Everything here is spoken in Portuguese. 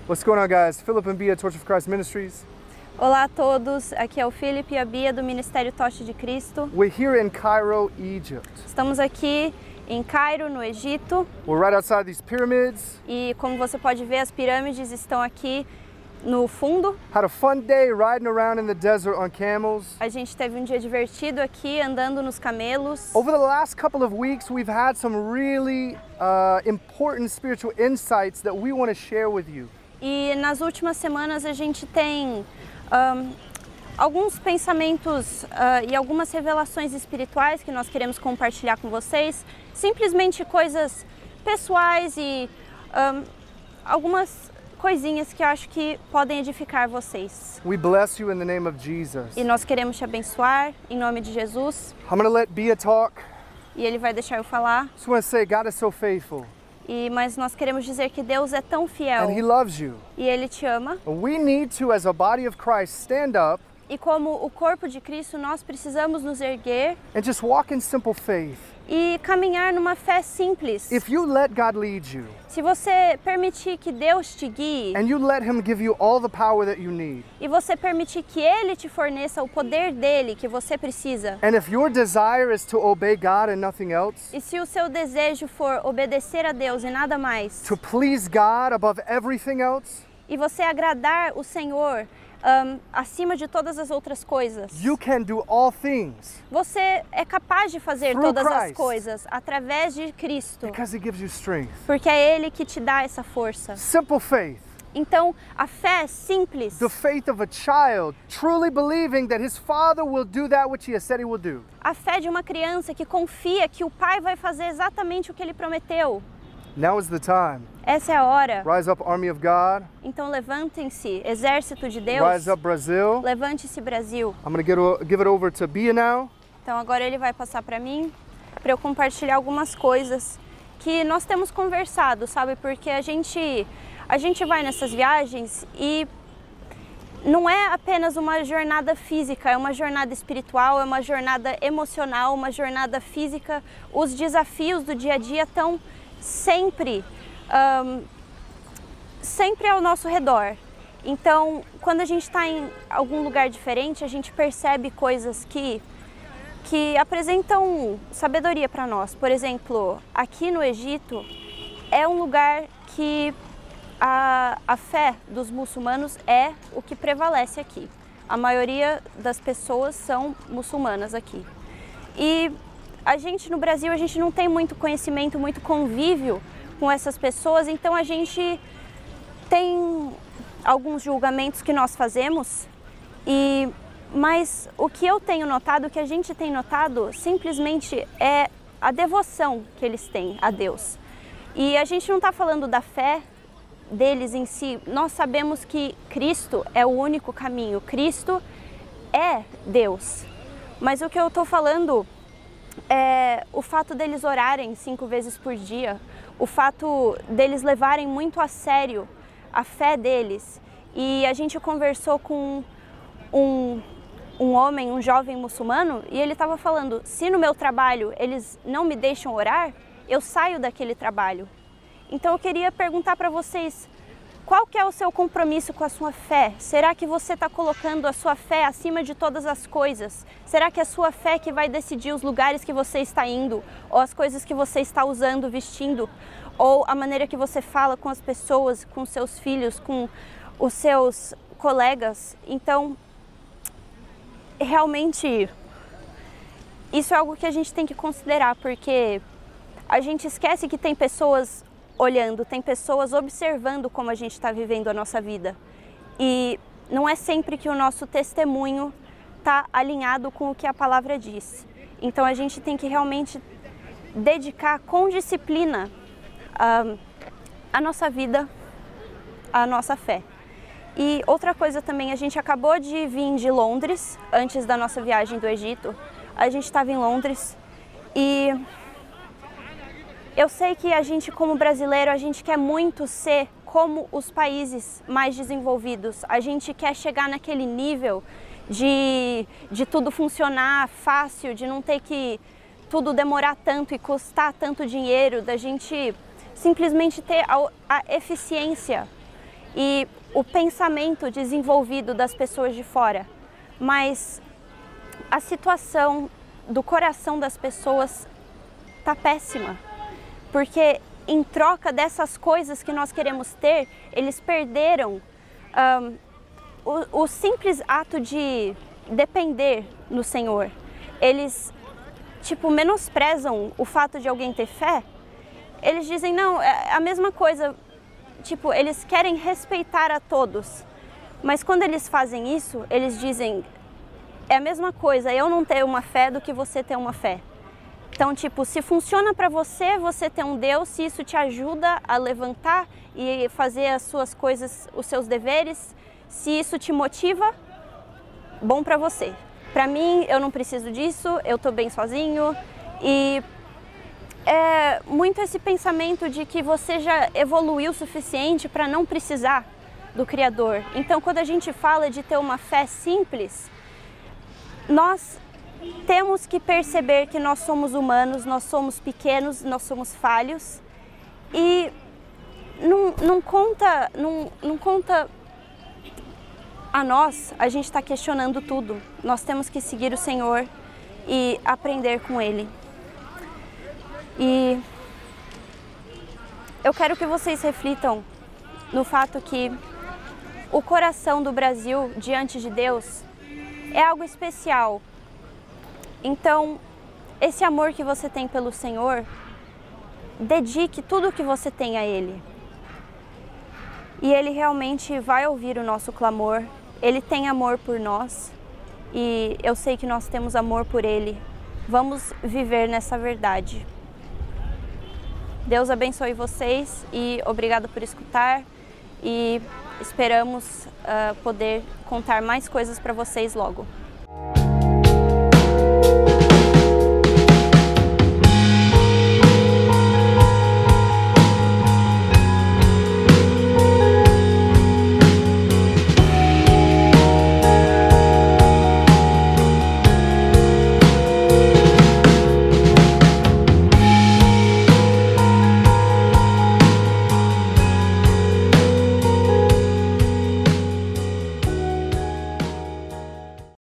What's going on, guys? Philip and Bia, Torch of Christ Ministries. Olá a todos, aqui é o Felipe e a Bia do Ministério Tocha de Cristo. We're here in Cairo, Egypt. Estamos aqui em Cairo, no Egito. We're right outside these pyramids. E como você pode ver, as pirâmides estão aqui no fundo. Had a fun day riding around in the desert on camels. A gente teve um dia divertido aqui, andando nos camelos. Over the last couple of weeks, we've had some really important spiritual insights that we want to share with you. E nas últimas semanas a gente tem alguns pensamentos e algumas revelações espirituais que nós queremos compartilhar com vocês. Simplesmente coisas pessoais e algumas coisinhas que eu acho que podem edificar vocês. We bless you in the name of Jesus. E nós queremos te abençoar em nome de Jesus. I'm going to let Bia talk. E ele vai deixar eu falar. Just want to say God is so faithful. Mas nós queremos dizer que Deus é tão fiel. And He loves you. E Ele te ama. We need to, as a body of Christ, stand up. E como o corpo de Cristo, nós precisamos nos erguer. And just walk in simple faith. E caminhar numa fé simples. If you let God lead you. Se você permitir que Deus te guie. And you let Him give you all the power that you need. E você permitir que Ele te forneça o poder dele que você precisa. And if your desire is to obey God and nothing else. E se o seu desejo for obedecer a Deus e nada mais. To please God above everything else. E você agradar o Senhor acima de todas as outras coisas. You can do all things. Você é capaz de fazer todas as coisas através de Cristo. Because He gives you strength. Porque é Ele que te dá essa força. Simple faith. Então, a fé simples. The faith of a child, truly believing that his father will do that which he has said he will do. A fé de uma criança que confia que o pai vai fazer exatamente o que ele prometeu. Now is the time. Essa é a hora. Rise up, army of God. Então levantem-se, exército de Deus. Rise up, Brazil. Levante-se, Brasil. I'm going to give it over to Bia now. Então agora ele vai passar para mim, para eu compartilhar algumas coisas que nós temos conversado, sabe? Porque a gente vai nessas viagens e não é apenas uma jornada física, é uma jornada espiritual, é uma jornada emocional, uma jornada física. Os desafios do dia a dia estão sempre ao nosso redor. Então, quando a gente está em algum lugar diferente, a gente percebe coisas que apresentam sabedoria para nós. Por exemplo, aqui no Egito é um lugar que a fé dos muçulmanos é o que prevalece aqui. A maioria das pessoas são muçulmanas aqui. E a gente no Brasil, a gente não tem muito conhecimento, muito convívio com essas pessoas, então a gente tem alguns julgamentos que nós fazemos, mas o que eu tenho notado, o que a gente tem notado, simplesmente é a devoção que eles têm a Deus. E a gente não está falando da fé deles em si, nós sabemos que Cristo é o único caminho, Cristo é Deus. Mas o que eu estou falando é o fato deles orarem 5 vezes por dia, o fato deles levarem muito a sério a fé deles. E a gente conversou com um homem, um jovem muçulmano, e ele estava falando, se no meu trabalho eles não me deixam orar, eu saio daquele trabalho. Então eu queria perguntar para vocês, qual que é o seu compromisso com a sua fé? Será que você está colocando a sua fé acima de todas as coisas? Será que é a sua fé que vai decidir os lugares que você está indo? Ou as coisas que você está usando, vestindo? Ou a maneira que você fala com as pessoas, com seus filhos, com os seus colegas? Então, realmente, isso é algo que a gente tem que considerar, porque a gente esquece que tem pessoas olhando, tem pessoas observando como a gente está vivendo a nossa vida. E não é sempre que o nosso testemunho está alinhado com o que a palavra diz. Então a gente tem que realmente dedicar com disciplina a nossa vida, a nossa fé. E outra coisa também, a gente acabou de vir de Londres, antes da nossa viagem do Egito. A gente estava em Londres e eu sei que a gente, como brasileiro, a gente quer muito ser como os países mais desenvolvidos. A gente quer chegar naquele nível de tudo funcionar fácil, de não ter que tudo demorar tanto e custar tanto dinheiro, da gente simplesmente ter a eficiência. e o pensamento desenvolvido das pessoas de fora, mas a situação do coração das pessoas está péssima, porque em troca dessas coisas que nós queremos ter, eles perderam o simples ato de depender no Senhor. Eles, menosprezam o fato de alguém ter fé. Eles dizem, não, é a mesma coisa, eles querem respeitar a todos. Mas quando eles fazem isso, eles dizem, é a mesma coisa eu não ter uma fé do que você ter uma fé. Então, se funciona para você, você ter um Deus, se isso te ajuda a levantar e fazer as suas coisas, os seus deveres, se isso te motiva, bom para você. Para mim, eu não preciso disso, eu estou bem sozinho. E é muito esse pensamento de que você já evoluiu o suficiente para não precisar do Criador. Então, quando a gente fala de ter uma fé simples, nós temos que perceber que nós somos humanos, nós somos pequenos, nós somos falhos e não conta a nós, a gente está questionando tudo. Nós temos que seguir o Senhor e aprender com Ele. E eu quero que vocês reflitam no fato que o coração do Brasil diante de Deus é algo especial. Então, esse amor que você tem pelo Senhor, dedique tudo o que você tem a Ele. E Ele realmente vai ouvir o nosso clamor. Ele tem amor por nós e eu sei que nós temos amor por Ele. Vamos viver nessa verdade. Deus abençoe vocês e obrigado por escutar e esperamos poder contar mais coisas para vocês logo.